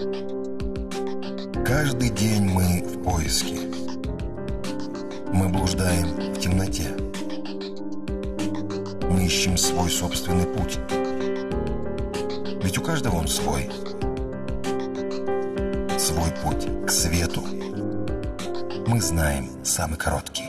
Каждый день мы в поиске. Мы блуждаем в темноте. Мы ищем свой собственный путь. Ведь у каждого он свой. Свой путь к свету мы знаем самый короткий.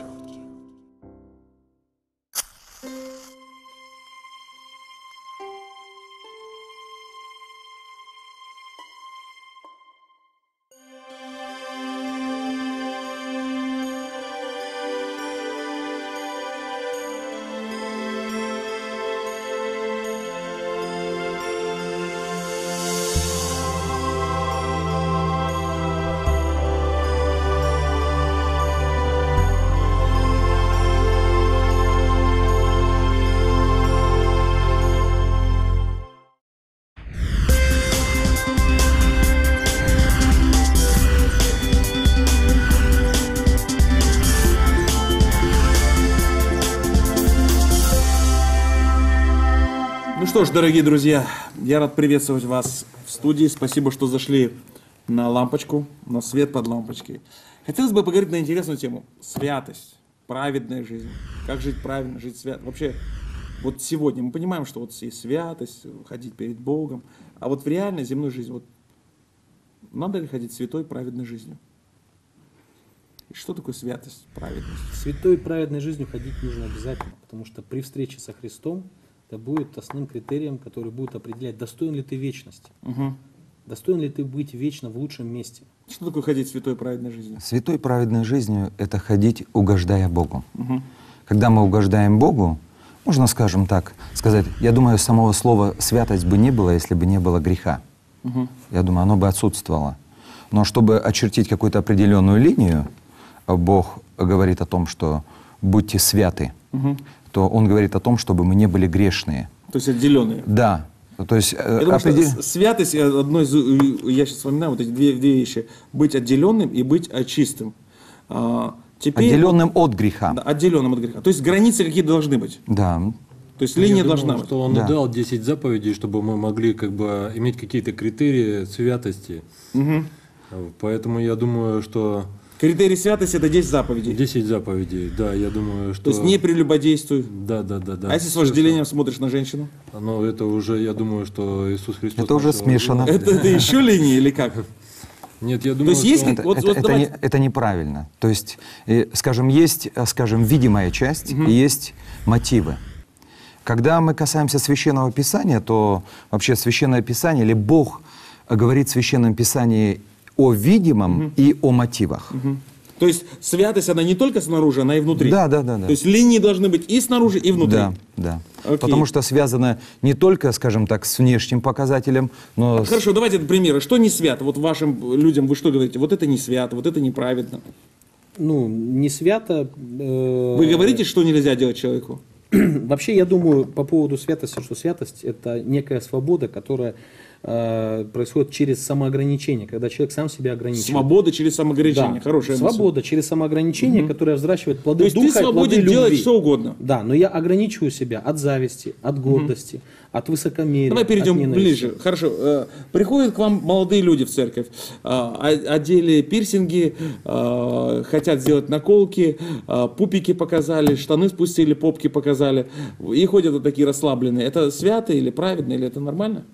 Ну что ж, дорогие друзья, я рад приветствовать вас в студии. Спасибо, что зашли на лампочку, на свет под лампочкой. Хотелось бы поговорить на интересную тему. Святость, праведная жизнь. Как жить правильно, жить свято. Вообще, вот сегодня мы понимаем, что вот есть святость, ходить перед Богом. А вот в реальной земной жизни, вот надо ли ходить святой, праведной жизнью? И что такое святость, праведность? Святой и праведной жизнью ходить нужно обязательно, потому что при встрече со Христом это будет основным критерием, который будет определять, достоин ли ты вечности. Достоин ли ты быть вечно в лучшем месте. Что такое ходить святой и праведной жизнью? Святой и праведной жизнью — это ходить, угождая Богу. Когда мы угождаем Богу, можно, скажем так, сказать, я думаю, самого слова «святость» бы не было, если бы не было греха. Я думаю, оно бы отсутствовало. Но чтобы очертить какую-то определенную линию, Бог говорит о том, что «будьте святы», то Он говорит о том, чтобы мы не были грешные. То есть отделенные. Да. То есть, я думаю, что святость, одно из, я сейчас вспоминаю вот эти две вещи. Быть отделенным и быть чистым. Теперь, отделенным от греха. Да, отделенным от греха. То есть границы какие должны быть. Да. То есть линия должна быть. Что Он дал 10 заповедей, чтобы мы могли как бы иметь какие-то критерии святости. Поэтому я думаю, что... Критерий святости — это 10 заповедей. 10 заповедей, да, я думаю, что... То есть не прелюбодействуй. Да. А если с вожделением смотришь на женщину? Ну, это уже, я думаю, что Иисус Христос... Это уже смешано. Это еще линия или как? Нет, я думаю, то есть что... Это неправильно. То есть, скажем, есть, видимая часть и есть мотивы. Когда мы касаемся Священного Писания, то вообще Священное Писание или Бог говорит в Священном Писании о видимом и о мотивах. То есть святость, она не только снаружи, она и внутри. Да. То есть линии должны быть и снаружи, и внутри. Да. Окей. Потому что связано не только, скажем так, с внешним показателем, но... Хорошо, давайте примеры. Что не свято? Вот вашим людям вы что говорите? Вот это не свято, вот это неправедно. Ну, не свято... Вы говорите, что нельзя делать человеку? Вообще, я думаю, по поводу святости, что святость — это некая свобода, которая происходит через самоограничение, когда человек сам себя ограничивает. Свобода через самоограничение. Да. Хорошая мысль. Свобода через самоограничение, которая взращивает плоды духа и плоды любви. То есть ты свободен делать что угодно. Да, но я ограничиваю себя от зависти, от гордости, от высокомерия. Давай перейдем ближе. Хорошо. Приходят к вам молодые люди в церковь, одели пирсинги, хотят сделать наколки, пупики показали, штаны спустили, попки показали, и ходят вот такие расслабленные. Это свято или праведно, или это нормально?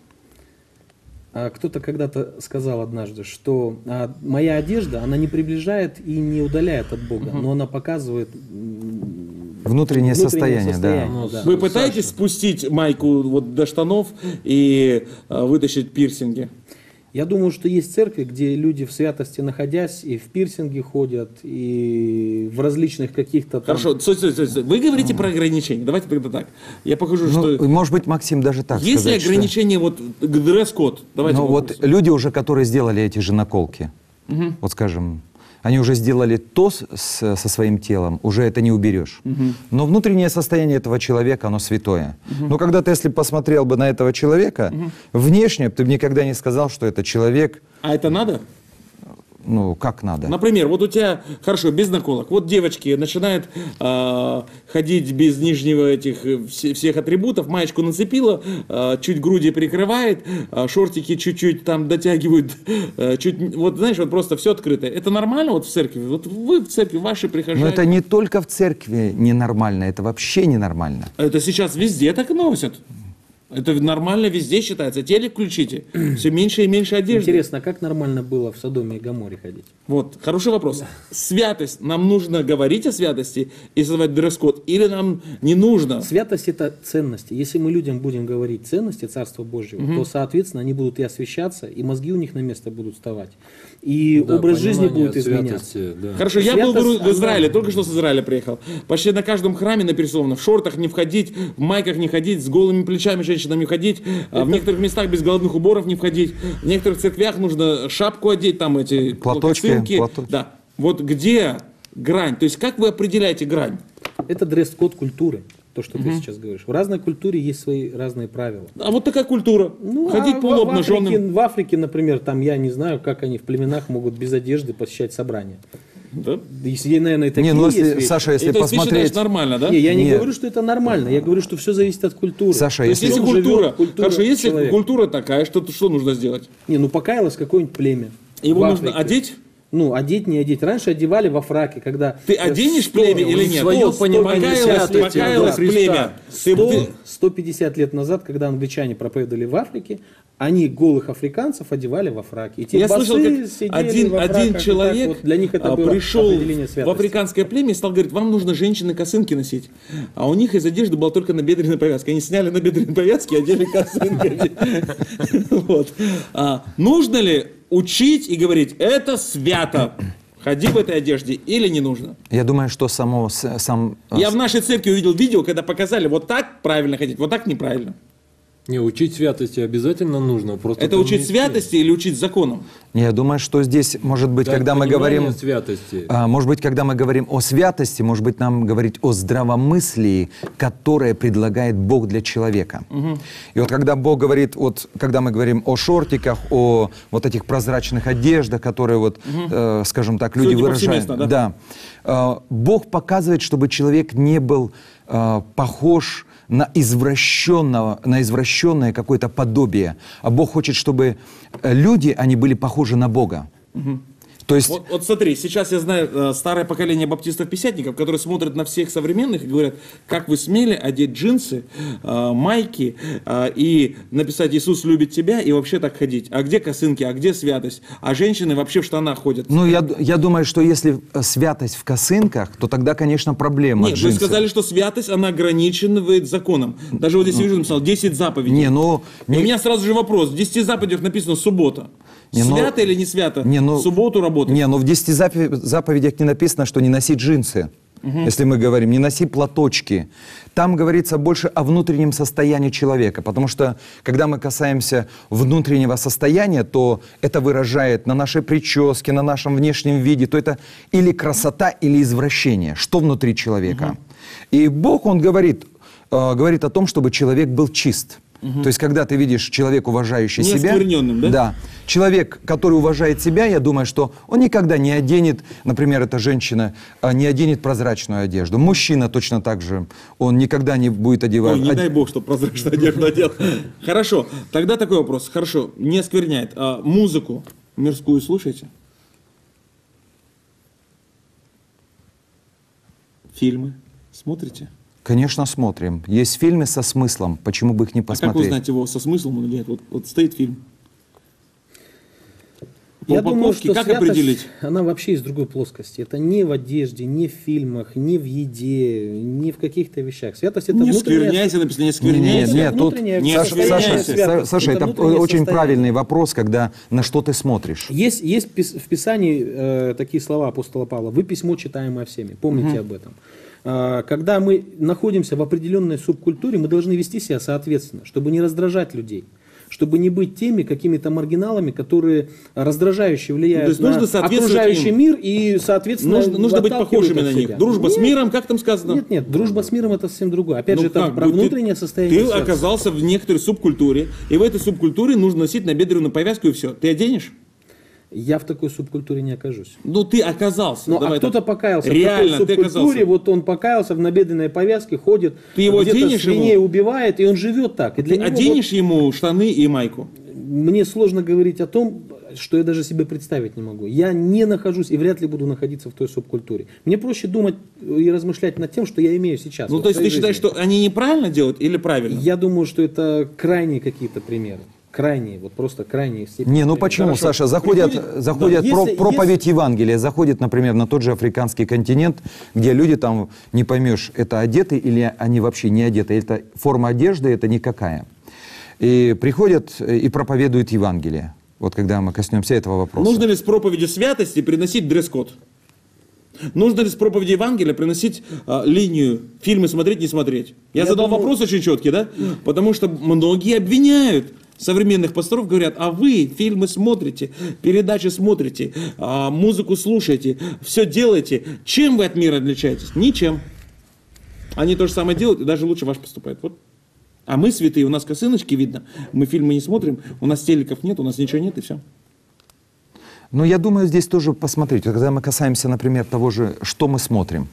Кто-то когда-то сказал однажды, что моя одежда, она не приближает и не удаляет от Бога, но она показывает внутреннее состояние. Да. Вы пытаетесь спустить майку вот до штанов и вытащить пирсинги? Я думаю, что есть церкви, где люди в святости находясь и в пирсинге ходят, и в различных каких-то... Хорошо, вы говорите про ограничения. Давайте тогда так. Я покажу, что... Может быть, Максим, даже так есть ли ограничения, вот дресс-код? Вот люди уже, которые сделали эти же наколки, вот скажем, они уже сделали то со своим телом, уже это не уберешь. Но внутреннее состояние этого человека, оно святое. Но когда ты, если посмотрел бы на этого человека, внешне ты бы никогда не сказал, что это человек... А это надо? ну, как надо. Например, вот у тебя, хорошо, без наколок, вот девочки начинают ходить без нижнего этих всех атрибутов, маечку нацепила, чуть груди прикрывает, шортики чуть-чуть там дотягивают, чуть, вот знаешь, вот просто все открыто. Это нормально вот в церкви? Вот вы в церкви, ваши прихожане? Но это не только в церкви ненормально, это вообще ненормально. Это сейчас везде так носят. Это нормально везде считается. Телек включите, все меньше и меньше одежды. Интересно, а как нормально было в Содоме и Гоморе ходить? Вот, хороший вопрос. Святость. Нам нужно говорить о святости и создавать дресс-код, или нам не нужно? Святость – это ценности. Если мы людям будем говорить ценности Царства Божьего, то, соответственно, они будут и освещаться, и мозги у них на место будут вставать, и Да, образ жизни понимание будет изменяться. святости, да. Хорошо, я был Святость, в Израиле, она- только что с Израиля приехал. Почти на каждом храме написано: в шортах не входить, в майках не ходить, с голыми плечами женщинам не ходить, в некоторых местах без головных уборов не входить, в некоторых церквях нужно шапку одеть, там эти Платочки, косынки. платочки. Да. Вот где грань? То есть как вы определяете грань? Это дресс-код культуры, то, что ты сейчас говоришь. В разной культуре есть свои разные правила. А вот такая культура. Ходить полуобнаженным. В Африке, например, там я не знаю, как они в племенах могут без одежды посещать собрания. Да? Если, наверное, и такие Не, ну есть если, вещи. Саша, если И то есть ты посмотреть... считаешь нормально, да? Не, я не Нет. говорю, что это нормально. Я говорю, что все зависит от культуры. Саша, То есть если... если Как культура, живет культура хорошо, если человека. культура такая, что нужно сделать? Не, ну покаялось какое-нибудь племя. Его в нужно Африке. одеть? Ну, одеть, не одеть. Раньше одевали во фраке, когда... Ты оденешь племя или нет? Своё понимание святости, покаялось да, Христа. племя. Ты- 150 лет назад, когда англичане проповедовали в Африке, они голых африканцев одевали во фраке. И те Я басы слышал, как сидели один во фраках, и так человек вот для них это было пришел определение в святости. африканское племя и стал говорить: вам нужно женщины косынки носить. А у них из одежды была только набедренная повязка. Они сняли набедренные повязки и одели косынки. Вот. Нужно ли учить и говорить: это свято? Ходи в этой одежде или не нужно? Я думаю, что сам... Я в нашей церкви увидел видео, когда показали: вот так правильно ходить, вот так неправильно. Не, учить святости обязательно нужно. Просто Это учить помнить- святости или учить законам? Я думаю, что здесь, может быть, Дать когда мы понимание говорим... святости. Может быть, когда мы говорим о святости, может быть, нам говорить о здравомыслии, которое предлагает Бог для человека. И вот когда Бог говорит, вот когда мы говорим о шортиках, о вот этих прозрачных одеждах, которые вот, скажем так, люди Судя выражают. повсеместно, да? Бог показывает, чтобы человек не был похож на извращенное какое-то подобие. А Бог хочет, чтобы люди, они были похожи на Бога. То есть... Вот смотри, сейчас я знаю старое поколение баптистов-пятидесятников, которые смотрят на всех современных и говорят: как вы смели одеть джинсы, майки и написать «Иисус любит тебя» и вообще так ходить. А где косынки, а где святость? А женщины вообще в штанах ходят. Ну, я думаю, что если святость в косынках, то тогда, конечно, проблема. Нет, вы джинсы. сказали, что святость, она ограничивает законом. Даже вот здесь я вижу, написал 10 заповедей. Не, ну... И у меня сразу же вопрос: в 10 заповедях написано суббота. Не, ну- Свято или не свято? Не, ну- В субботу работать? Не, ну в 10 заповедях не написано, что не носи джинсы. Если мы говорим, не носи платочки. Там говорится больше о внутреннем состоянии человека. Потому что, когда мы касаемся внутреннего состояния, то это выражает на нашей прическе, на нашем внешнем виде. То это или красота, или извращение. Что внутри человека. И Бог, Он говорит о том, чтобы человек был чист. То есть, когда ты видишь человека, уважающий Не себя... оскверненным, да? Да. Человек, который уважает себя, я думаю, что он никогда не оденет, например, эта женщина, не оденет прозрачную одежду. Мужчина точно так же. Он никогда не будет одевать... Ой, не дай бог, чтобы прозрачную одежду одел. Хорошо, тогда такой вопрос. Хорошо, не оскверняет. А музыку мирскую слушаете? Фильмы смотрите? Конечно, смотрим. Есть фильмы со смыслом. Почему бы их не А как посмотреть? узнать его со смыслом или нет? Вот стоит фильм. По Я думаю, упаковке что как святость, определить? она вообще из другой плоскости. Это не в одежде, не в фильмах, не в еде, не в каких-то вещах. Святость это Не внутренняя... скверняйся, написано, не скверняйся. Нет, тут, внутреннее Не Саша, состояние Саша, это внутреннее очень состояние. правильный вопрос, когда на что ты смотришь. Есть в Писании такие слова апостола Павла: «Вы письмо, читаемое всеми». Помните об этом. Когда мы находимся в определенной субкультуре, мы должны вести себя соответственно, чтобы не раздражать людей, чтобы не быть теми какими-то маргиналами, которые раздражающе То влияют есть на нужно соответствовать окружающий им. мир и, соответственно, Нужно быть отталкивают похожими от на них. себя. Дружба с Нет, миром, как там сказано? Нет, дружба с миром это совсем другое. Опять Ну же, это как? про внутреннее состояние Ты сердца. оказался в некоторой субкультуре, и в этой субкультуре нужно носить набедренную повязку и все. Ты оденешь? Я в такой субкультуре не окажусь. Ну, ты оказался. Ну, Давай а кто-то так. покаялся Реально, в такой ты субкультуре, оказался. вот он покаялся в набедренной повязке, ходит, Ты его где-то оденешь свиней ему? убивает, и он живет так. И для Ты него оденешь ему штаны и майку? мне сложно говорить о том, что я даже себе представить не могу. Я не нахожусь и вряд ли буду находиться в той субкультуре. Мне проще думать и размышлять над тем, что я имею сейчас. Ну, вот то в есть ты своей считаешь, жизни. что они неправильно делают или правильно? Я думаю, что это крайние какие-то примеры. Крайние, вот просто крайние степени. Не, ну примеров. почему, Хорошо. Саша, заходят Да, если- проповедь Евангелия, заходит, например, на тот же африканский континент, где люди там, не поймешь, это одеты или они вообще не одеты, это форма одежды, это никакая. И приходят и проповедуют Евангелие. Вот когда мы коснемся этого вопроса. Нужно ли с проповедью святости приносить дресс-код? Нужно ли с проповеди Евангелия приносить линию фильмы смотреть, не смотреть? Я задал думаю- вопрос очень четкий, да? Потому что многие обвиняют современных пасторов, говорят, а вы фильмы смотрите, передачи смотрите, музыку слушаете, все делаете. Чем вы от мира отличаетесь? Ничем. Они то же самое делают, и даже лучше ваш поступает. Вот. А мы святые, у нас косыночки видно, мы фильмы не смотрим, у нас телеков нет, у нас ничего нет, и все. Ну, я думаю, здесь тоже посмотреть. Когда мы касаемся, например, того же, что мы смотрим,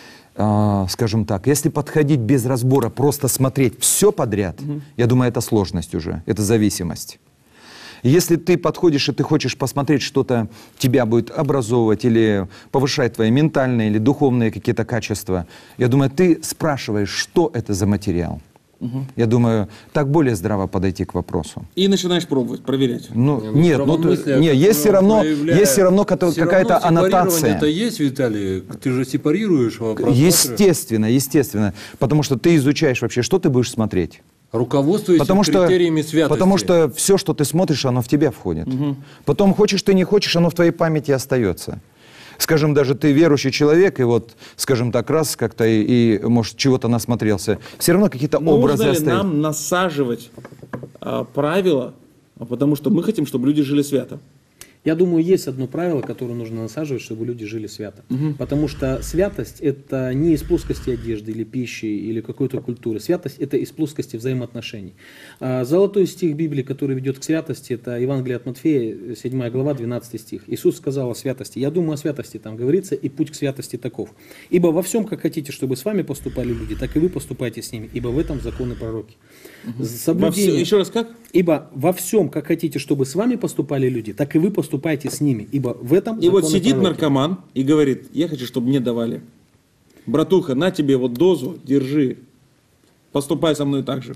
скажем так, если подходить без разбора, просто смотреть все подряд, я думаю, это сложность уже, это зависимость. Если ты подходишь и ты хочешь посмотреть что-то, тебя будет образовывать или повышать твои ментальные или духовные какие-то качества, я думаю, ты спрашиваешь, что это за материал. Я думаю, так более здраво подойти к вопросу. И начинаешь пробовать, проверять. Ну, Не, ну, нет, ну, здравомыслие, нет, есть все равно, проявляя- есть все равно Все какая-то равно сепарирование аннотация. это есть, Виталий? Ты же сепарируешь вопрос. Естественно, естественно. Потому что ты изучаешь вообще, что ты будешь смотреть. Руководствуясь критериями святости. потому что все, что ты смотришь, оно в тебя входит. Потом, хочешь ты, не хочешь, оно в твоей памяти остается. Скажем, даже ты верующий человек, и вот, скажем так, раз как-то и может, чего-то насмотрелся, все равно какие-то образы Нужно ли остаются. нам насаживать правила, потому что мы хотим, чтобы люди жили свято? Я думаю, есть одно правило, которое нужно насаживать, чтобы люди жили свято. Потому что святость – это не из плоскости одежды или пищи, или какой-то культуры. Святость – это из плоскости взаимоотношений. Золотой стих Библии, который ведет к святости, это Евангелие от Матфея, 7 глава, 12 стих. Иисус сказал о святости. Я думаю, о святости там говорится, и путь к святости таков. «Ибо во всем, как хотите, чтобы с вами поступали люди, так и вы поступайте с ними, ибо в этом законы пророки». Соблюдение. Еще раз как? Ибо во всем, как хотите, чтобы с вами поступали люди, так и вы поступайте с ними, ибо в этом И вот законы сидит пророки. наркоман и говорит, я хочу, чтобы мне давали. Братуха, на тебе вот дозу, держи. Поступай со мной так же.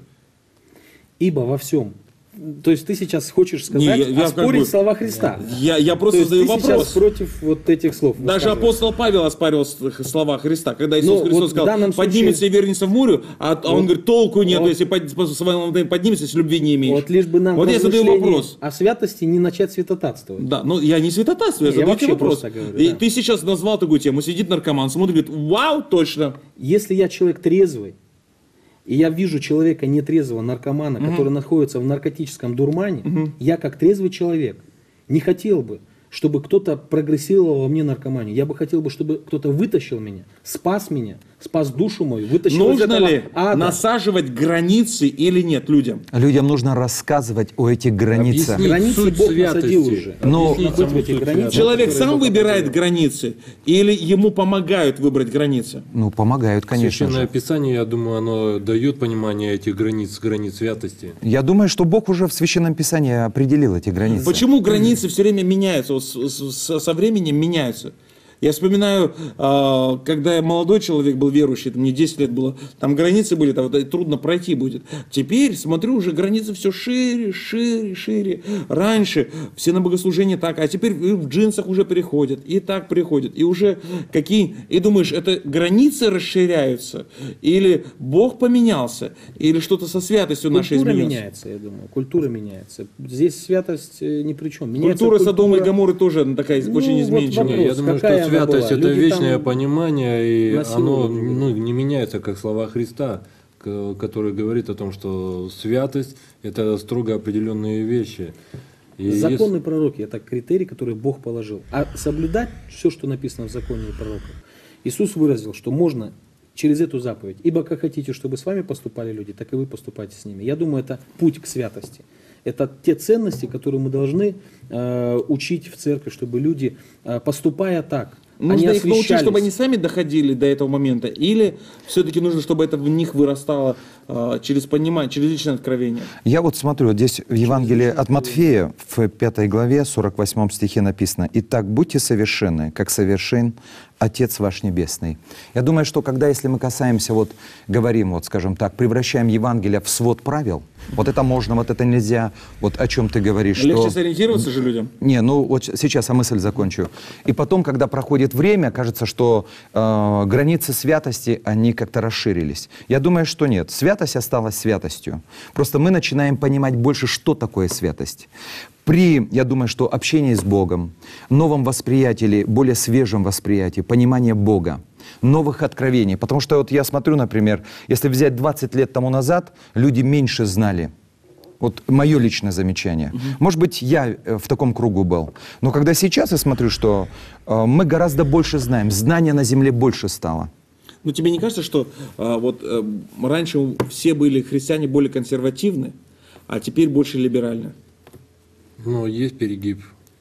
Ибо во всем. То есть ты сейчас хочешь сказать, Не, я оспорить как бы- слова Христа. Я То просто есть задаю ты сейчас вопрос. против вот этих слов. Даже высказываешь. апостол Павел оспаривал слова Христа, когда Иисус Ну, Христос вот в сказал, данном поднимется и вернется в море, а он говорит, толку нет, вот- если поднимется, если любви не имеешь. Вот лишь бы нам Вот я задаю размышление вопрос. о святости не начать святотатствовать. Да, но я не святотатствую, я Не, я задаю тебе вообще вопрос. просто говорю, И да. ты сейчас назвал такую тему, сидит наркоман, смотрит, говорит, вау, точно. Если я человек трезвый, и я вижу человека нетрезвого, наркомана, который находится в наркотическом дурмане, я как трезвый человек не хотел бы, чтобы кто-то прогрессировал во мне наркоманию. Я бы хотел бы, чтобы кто-то вытащил меня, спас душу мою, вытащил из Нужно этого ли ада. насаживать границы или нет людям? Людям нужно рассказывать о этих границах. Объяснить Границы суть Бог святости. насадил уже. Но- Объяснить Находится в саму этих суть границах. святости. Человек которые сам Бог выбирает определил. границы или ему помогают выбрать границы? Ну, помогают, конечно Священное же. Писание, я думаю, оно дает понимание этих границ святости. Я думаю, что Бог уже в Священном Писании определил эти границы. Почему границы все время меняются, вот со временем меняются? Я вспоминаю, когда я молодой человек был верующий, мне 10 лет было, там границы были, там вот трудно пройти будет. Теперь смотрю, уже границы все шире, шире, шире. Раньше все на богослужение так, а теперь в джинсах уже переходят, и так приходят, и уже какие... И думаешь, это границы расширяются, или Бог поменялся, или что-то со святостью нашей Культура изменилось? меняется, я думаю. Культура меняется. Здесь святость ни при чем. Меняется Культура Содома и культура- Гоморры тоже такая Ну, очень вот изменчивая. вопрос. Я думаю, какая что она святость была? это Люди вечное там понимание, и оно насиловали. не меняется, как слова Христа, который говорит о том, что святость это строго определенные вещи. И Законы пророки – это критерий, который Бог положил. А соблюдать все, что написано в законе и пророках, Иисус выразил, что можно через эту заповедь. Ибо как хотите, чтобы с вами поступали люди, так и вы поступайте с ними. Я думаю, это путь к святости. Это те ценности, которые мы должны учить в церкви, чтобы люди, поступая так, Нужно они их научить, чтобы они освящались. сами доходили до этого момента, или все-таки нужно, чтобы это в них вырастало через понимание, через личное откровение? Я вот смотрю, вот здесь в Евангелии от Матфея, в 5 главе, 48 стихе написано: «Итак, будьте совершенны, как совершен Отец ваш Небесный». Я думаю, что когда, если мы касаемся, вот говорим, вот скажем так, превращаем Евангелие в свод правил, вот это можно, вот это нельзя, вот о чем ты говоришь. Легче что... сориентироваться же людям? Не, ну вот сейчас я мысль закончу. И потом, когда проходит время, кажется, что границы святости, они как-то расширились. Я думаю, что нет. Святость осталась святостью. Просто мы начинаем понимать больше, что такое святость. При, я думаю, что общении с Богом, новом восприятии, более свежем восприятии, понимании Бога, новых откровений. Потому что вот я смотрю, например, если взять 20 лет тому назад, люди меньше знали. Вот мое личное замечание. Может быть, я в таком кругу был. Но когда сейчас я смотрю, что мы гораздо больше знаем, знания на земле больше стало. Но тебе не кажется, что раньше все были христиане более консервативны, а теперь больше либеральны? Но есть перегиб,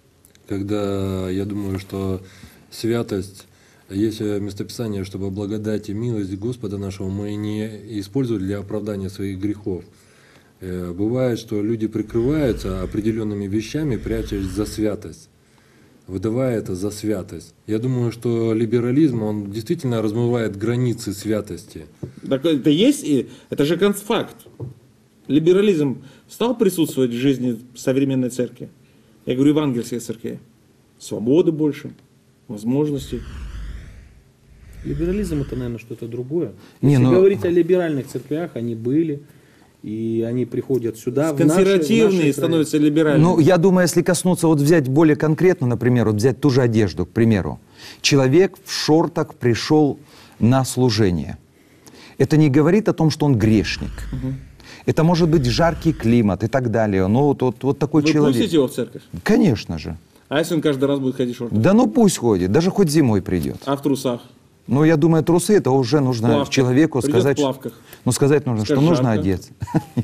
когда я думаю, что святость, есть местописание, чтобы благодать и милость Господа нашего мы не использовали для оправдания своих грехов. Бывает, что люди прикрываются определенными вещами, прячась за святость, выдавая это за святость. Я думаю, что либерализм, он действительно размывает границы святости. Так это есть, и это же концфакт. Либерализм стал присутствовать в жизни современной церкви? Я говорю, евангельской церкви. Свободы больше, возможностей. Либерализм — это, наверное, что-то другое. Не, Если ну- говорить о либеральных церквях, они были, и они приходят сюда. Консервативные становятся либеральными. Ну, я думаю, если коснуться, вот взять более конкретно, например, вот взять ту же одежду, к примеру. Человек в шортах пришел на служение. Это не говорит о том, что он грешник. Это может быть жаркий климат и так далее. Но вот такой Вы человек. пустите его в церковь? Конечно же. А если он каждый раз будет ходить в шортах? Да ну пусть ходит, даже хоть зимой придет. А в трусах? Ну, я думаю, трусы, это уже нужно Плавках. человеку Придет сказать. в плавках. Ну, сказать нужно, Скажет, что нужно жарко. одеться.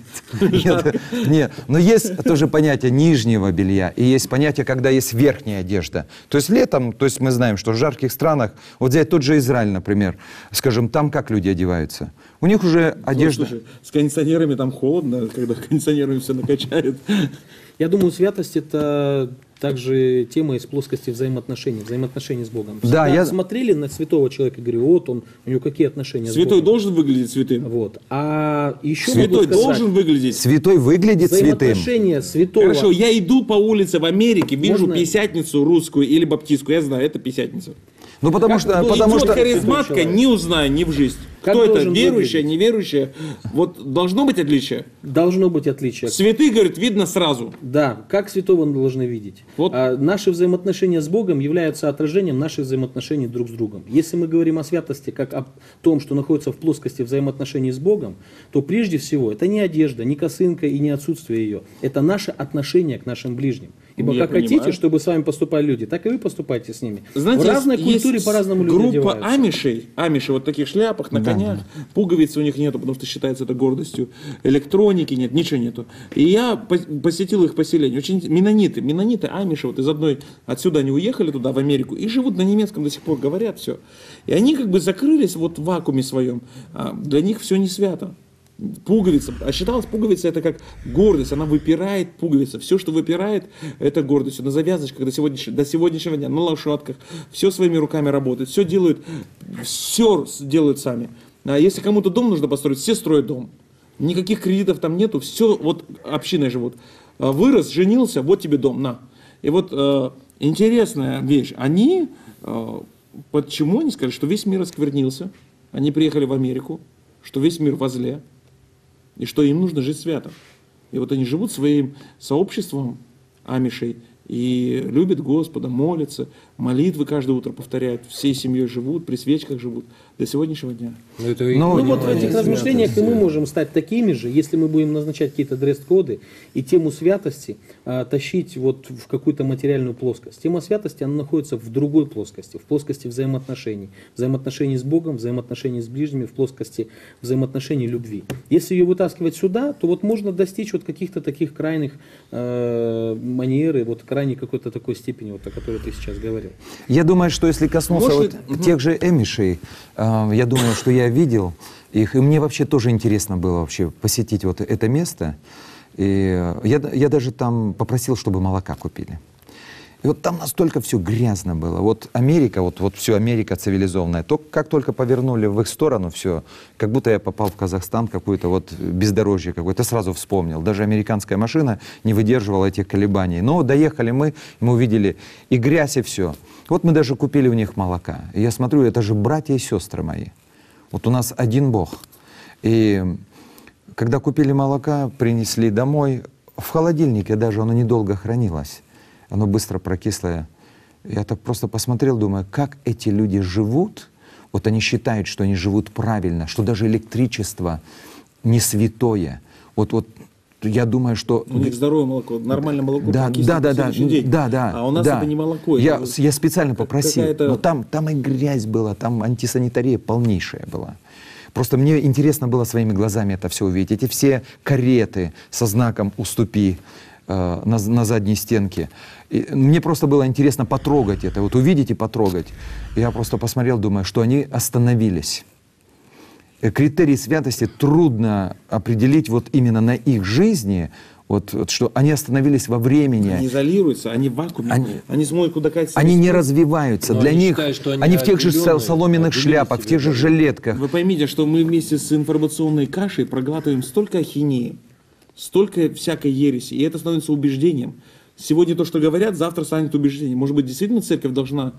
Нет, но есть тоже понятие нижнего белья, и есть понятие, когда есть верхняя одежда. То есть летом, то есть мы знаем, что в жарких странах, вот взять тот же Израиль, например, скажем, там как люди одеваются? У них уже одежда... Слушай, с кондиционерами там холодно, когда кондиционерами все накачает. Я думаю, святость — это также тема из плоскости взаимоотношений с Богом. Да, Всегда я- смотрели на святого человека и говорю, вот он, у него какие отношения с Святой Богом. должен выглядеть святым? Вот. А еще Святой могу сказать, должен выглядеть? Святой выглядит святым. взаимоотношения святого... Хорошо, я иду по улице в Америке, вижу Можно- пятидесятницу русскую или баптистскую, я знаю, это пятидесятница. Ну, потому Как что... должен Потому Идет что... харизматка, человек? не узнаю, не в жизнь. Как Кто это, должен верующая, выглядеть? неверующая? Вот должно быть отличие. Должно быть отличие. Святые, говорят, видно сразу. Да, как святого мы должны видеть. Вот. Наши взаимоотношения с Богом являются отражением наших взаимоотношений друг с другом. Если мы говорим о святости как о том, что находится в плоскости взаимоотношений с Богом, то прежде всего это не одежда, не косынка и не отсутствие ее. Это наше отношение к нашим ближним. Ибо Я как хотите, понимаю. чтобы с вами поступали люди, так и вы поступайте с ними. Знаете, в разной есть культуре по-разному люди группа одеваются. амишей вот в таких шляпах, на конях, пуговиц у них нету, потому что считается это гордостью, электроники нет, ничего нету. И я посетил их поселение, очень менониты, амиши, вот из одной, отсюда они уехали туда, в Америку, и живут на немецком до сих пор, говорят все. И они как бы закрылись вот в вакууме своем, для них все не свято. Пуговица, а считалось, пуговица это как гордость, она выпирает пуговица, все, что выпирает, это гордость. На завязочках до сегодняшнего дня, на лошадках, все своими руками работают, все делают сами. А если кому-то дом нужно построить, все строят дом. Никаких кредитов там нету, все вот общиной живут. Вырос, женился, вот тебе дом, на. И вот интересная вещь, они, почему они сказали, что весь мир осквернился, они приехали в Америку, что весь мир во зле, и что им нужно жить свято. И вот они живут своим сообществом амишей и любят Господа, молятся, молитвы каждое утро повторяют, всей семьей живут, при свечках живут до сегодняшнего дня. Но это Ну вот в понимание этих размышлениях и святости. мы можем стать такими же, если мы будем назначать какие-то дресс-коды и тему святости тащить вот в какую-то материальную плоскость. Тема святости, она находится в другой плоскости, в плоскости взаимоотношений. Взаимоотношений с Богом, взаимоотношений с ближними, в плоскости взаимоотношений любви. Если ее вытаскивать сюда, то вот можно достичь вот каких-то таких крайних манер и вот крайней какой-то такой степени, вот о которой ты сейчас говорил. Я думаю, что если коснуться Может, вот тех же эмишей, я думаю, что я видел их, и мне вообще тоже интересно было вообще посетить вот это место. И я даже там попросил, чтобы молока купили. И вот там настолько все грязно было. Вот Америка, вот все Америка цивилизованная, как только повернули в их сторону, все, как будто я попал в Казахстан, какое-то вот бездорожье какое-то, сразу вспомнил. Даже американская машина не выдерживала этих колебаний. Но доехали мы увидели и грязь, и все. Вот мы даже купили у них молока. И я смотрю, это же братья и сестры мои. Вот у нас один Бог. И когда купили молока, принесли домой, в холодильнике даже оно недолго хранилось. Оно быстро прокислое. Я так просто посмотрел, думаю, как эти люди живут. Вот они считают, что они живут правильно, что даже электричество не святое. Вот я думаю, что... У них здоровое молоко, нормальное молоко. Да, прокиснет на следующий день. да. А у нас да. это не молоко. Я это специально попросил, какая-то- но там и грязь была, там антисанитария полнейшая была. Просто мне интересно было своими глазами это все увидеть. Эти все кареты со знаком «Уступи» на задней стенке. И мне просто было интересно потрогать это, вот увидеть и потрогать. Я просто посмотрел, думаю, что они остановились. Критерий святости трудно определить вот именно на их жизни, вот что они остановились во времени. Они изолируются, они в вакууме, они смотрят, куда катится. Они не развиваются. Но Для они них, считают, что они они в тех же отделенные, соломенных отделили шляпах, в себя, тех же да. жилетках. Вы поймите, что мы вместе с информационной кашей проглатываем столько ахинеи, столько всякой ереси, и это становится убеждением. Сегодня то, что говорят, завтра станет убеждением. Может быть, действительно церковь должна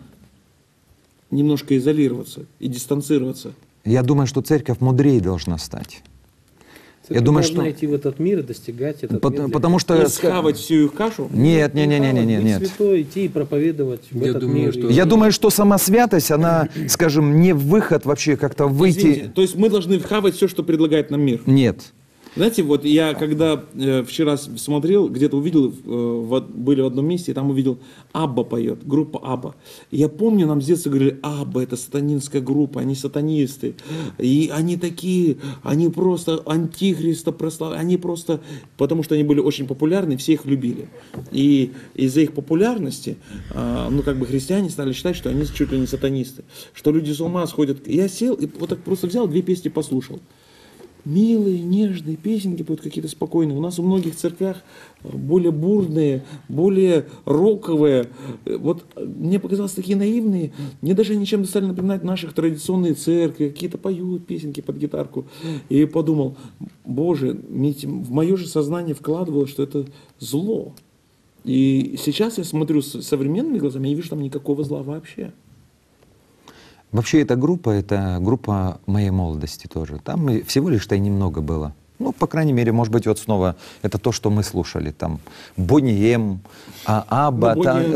немножко изолироваться и дистанцироваться. Я думаю, что церковь мудрее должна стать. Церковь думаю, должна что- идти в этот мир и достигать этот мир. для Потому То есть что... схавать всю их кашу. Нет. Быть святой, идти и проповедовать в Я этот думаю, мир. что- И- Я думаю, что сама святость, она, скажем, не выход вообще как-то выйти... Извините, то есть мы должны вхавать все, что предлагает нам мир. Нет. Знаете, вот я когда вчера смотрел, где-то увидел, были в одном месте, и там увидел, Абба поет, группа Абба. И я помню, нам с детства говорили, Абба это сатанинская группа, они сатанисты. И они такие, они просто антихриста прославляют, они просто, потому что они были очень популярны, все их любили. И из-за их популярности, христиане стали считать, что они чуть ли не сатанисты, что люди с ума сходят. Я сел и вот так просто взял, 2 песни послушал. Милые, нежные песенки будут какие-то спокойные. У нас у многих церквях более бурные, более роковые. Вот мне показалось такие наивные. Мне даже ничем стали напоминать наших традиционные церкви. Какие-то поют песенки под гитарку. И подумал, Боже, в мое же сознание вкладывалось, что это зло. И сейчас я смотрю с современными глазами, я не вижу там никакого зла вообще. Вообще это группа моей молодости тоже. Там и всего лишь-то и немного было. Ну, по крайней мере, может быть, вот снова это то, что мы слушали. Там Бонни М, Абба,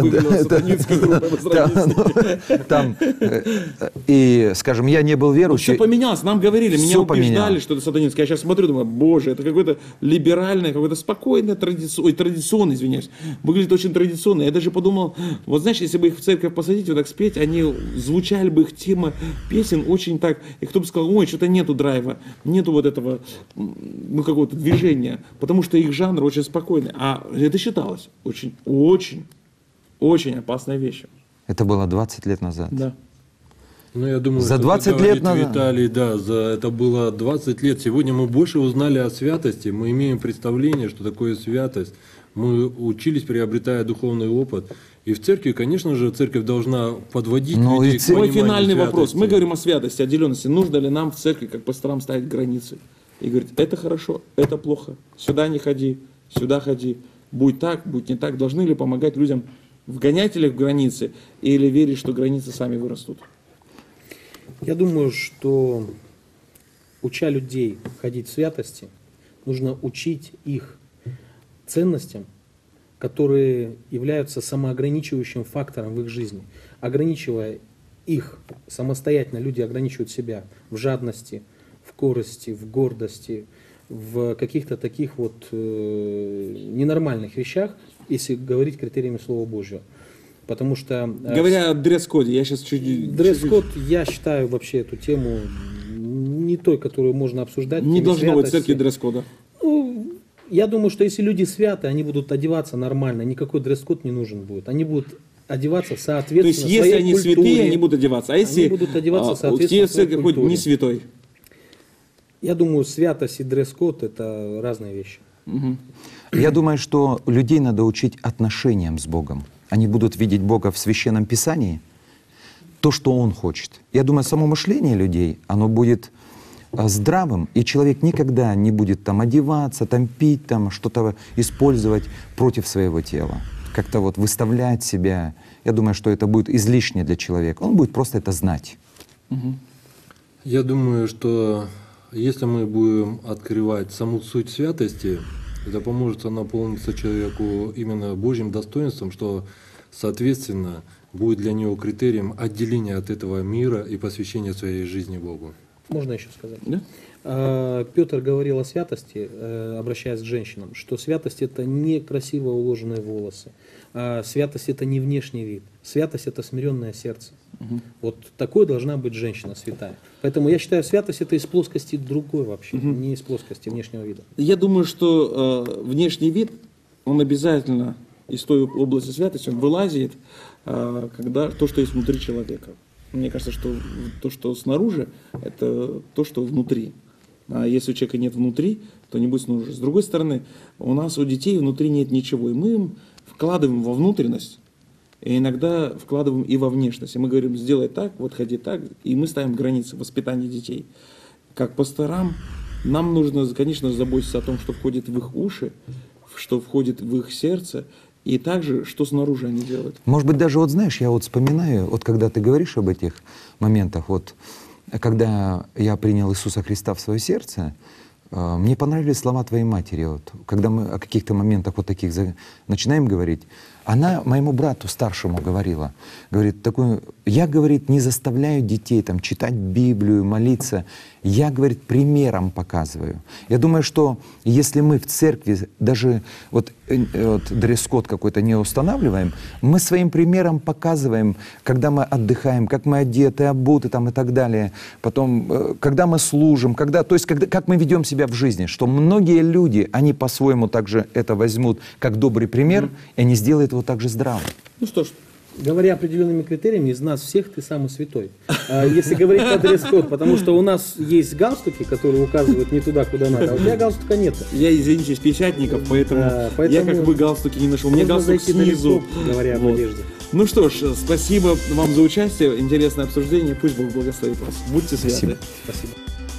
там, и, скажем, я не был Все верующий. поменялось, нам говорили, меня Всё убеждали, поменялось. что это сатанинское. Я сейчас смотрю, думаю, Боже, это какое-то либеральное, какое-то спокойное, традиционное, извиняюсь. Выглядит очень традиционно. Я даже подумал, вот знаешь, если бы их в церковь посадить, вот так спеть, они звучали бы, их тема песен очень так, и кто бы сказал, ой, что-то нету драйва, нету вот этого, какого-то движения, потому что их жанр очень спокойный. А это считалось очень опасной вещью. Это было 20 лет назад. Да. Ну, я думаю, За что 20 говорит лет назад. Виталий, да, это было 20 лет. Сегодня мы больше узнали о святости, мы имеем представление, что такое святость. Мы учились, приобретая духовный опыт. И в церкви, конечно же, церковь должна подводить Ну, людей и к Мой пониманию финальный вопрос. святости. Мы говорим о святости, отделенности. Нужно ли нам в церкви, как пасторам, ставить границы? И говорит, это хорошо, это плохо. Сюда не ходи, сюда ходи. Будь так, будь не так. Должны ли помогать людям, вгонять ли их в границы, или верить, что границы сами вырастут? Я думаю, что уча людей ходить в святости, нужно учить их ценностям, которые являются самоограничивающим фактором в их жизни. Ограничивая их самостоятельно, люди ограничивают себя в жадности, в корысти, в гордости, в каких-то таких вот ненормальных вещах, если говорить критериями Слова Божьего. Потому что... Говоря о дресс-коде, я сейчас чуть... Дресс-код, я считаю вообще эту тему не той, которую можно обсуждать. Не должно быть в святости. церкви дресс-кода. Ну, я думаю, что если люди святы, они будут одеваться нормально, никакой дресс-код не нужен будет. Они будут одеваться соответственно То есть, если своей они культуре. святые, они будут одеваться. А если будут одеваться в соответственно церкви своей хоть культуре. не святой? Я думаю, святость и дресс-код – это разные вещи. Я думаю, что людей надо учить отношениям с Богом. Они будут видеть Бога в Священном Писании, то, что Он хочет. Я думаю, само мышление людей, оно будет здравым, и человек никогда не будет там одеваться, там пить, там что-то использовать против своего тела. Как-то вот выставлять себя. Я думаю, что это будет излишне для человека. Он будет просто это знать. Я думаю, что если мы будем открывать саму суть святости, это поможет наполниться человеку именно Божьим достоинством, что, соответственно, будет для него критерием отделения от этого мира и посвящения своей жизни Богу. Можно еще сказать? Да? Петр говорил о святости, обращаясь к женщинам, что святость – это не красиво уложенные волосы, святость – это не внешний вид, святость – это смиренное сердце. Вот такой должна быть женщина святая. Поэтому я считаю, святость – это из плоскости другой вообще, не из плоскости внешнего вида. Я думаю, что внешний вид, он обязательно из той области святости, он вылазит, когда то, что есть внутри человека. Мне кажется, что то, что снаружи, это то, что внутри. А если у человека нет внутри, то не будет снаружи. С другой стороны, у нас у детей внутри нет ничего, и мы им вкладываем во внутренность, и иногда вкладываем и во внешность. И мы говорим, сделай так, вот ходи так, и мы ставим границы воспитания детей. Как пасторам, нам нужно, конечно, заботиться о том, что входит в их уши, что входит в их сердце, и также, что снаружи они делают. Может быть, даже вот знаешь, я вот вспоминаю, вот когда ты говоришь об этих моментах, вот когда я принял Иисуса Христа в свое сердце, мне понравились слова твоей матери. Вот, когда мы о каких-то моментах вот таких начинаем говорить, она моему брату старшему говорила, говорит, такую, я, говорит, не заставляю детей там читать Библию, молиться, я, говорит, примером показываю. Я думаю, что если мы в церкви даже вот дресс-код какой-то не устанавливаем, мы своим примером показываем, когда мы отдыхаем, как мы одеты, обуты там и так далее, потом, когда мы служим, то есть как мы ведем себя в жизни, что многие люди, они по-своему также это возьмут как добрый пример, и они сделают его также здраво. Ну что ж, говоря определенными критериями, из нас всех ты самый святой. Если говорить по дресс-код, потому что у нас есть галстуки, которые указывают не туда, куда надо, а у тебя галстука нет. Я, извините, из печатников, поэтому я как бы галстуки не нашел. У меня галстук снизу. Говоря об одежде. Ну что ж, спасибо вам за участие, интересное обсуждение. Пусть Бог благословит вас. Будьте святы. Спасибо.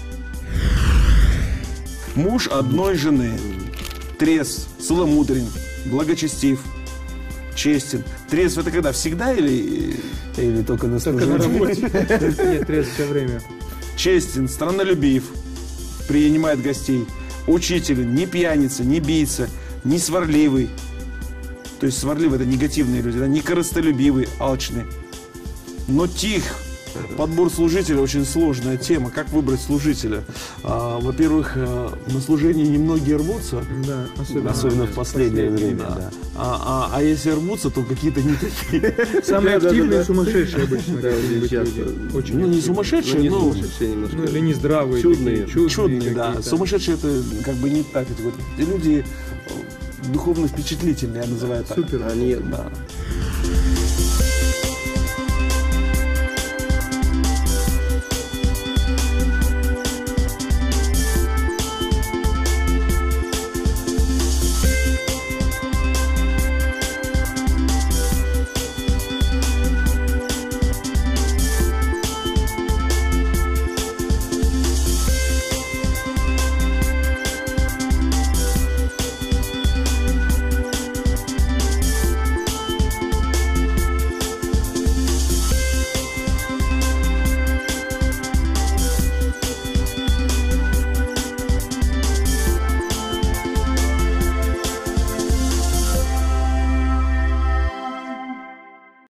Муж одной жены, трезв, целомудрен, благочестив, честен. Трезв это когда? Всегда или только на служении? Нет, трезв все время. Честен, страннолюбив, принимает гостей, учителен, не пьяница, не бийца, не сварливый. То есть сварливый это негативные люди, да? Не корыстолюбивый, алчный, но тих. Подбор служителя очень сложная тема. Как выбрать служителя? Во-первых, на служении немногие рвутся, Да, особенно в последнее время. Да. А если рвутся, то какие-то не такие. Самые активные сумасшедшие обычно. Очень Ну, не сумасшедшие, но или не здравые. чудные, да. Сумасшедшие это как бы не так. Это люди духовно впечатлительные, я называю так. Супер. Да.